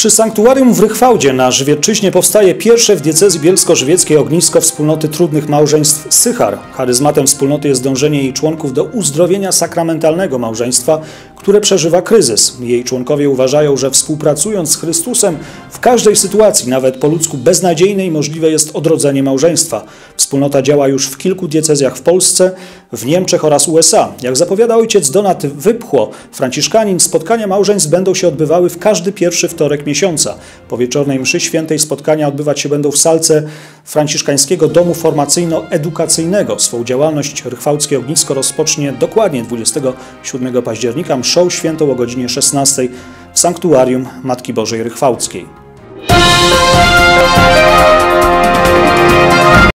Przy sanktuarium w Rychwałdzie na Żywiecczyźnie powstaje pierwsze w diecezji bielsko-żywieckiej ognisko wspólnoty trudnych małżeństw Sychar. Charyzmatem wspólnoty jest dążenie jej członków do uzdrowienia sakramentalnego małżeństwa, które przeżywa kryzys. Jej członkowie uważają, że współpracując z Chrystusem w każdej sytuacji, nawet po ludzku beznadziejnej, możliwe jest odrodzenie małżeństwa. Wspólnota działa już w kilku diecezjach w Polsce, w Niemczech oraz USA. Jak zapowiada ojciec Donat Wypchło, franciszkanin, spotkania małżeństw będą się odbywały w każdy pierwszy wtorek miesiąca. Po wieczornej mszy świętej spotkania odbywać się będą w salce franciszkańskiego domu formacyjno-edukacyjnego. Swą działalność Rychwałdzkie Ognisko rozpocznie dokładnie 27 października mszą świętą o godzinie 16 w sanktuarium Matki Bożej Rychwałdzkiej.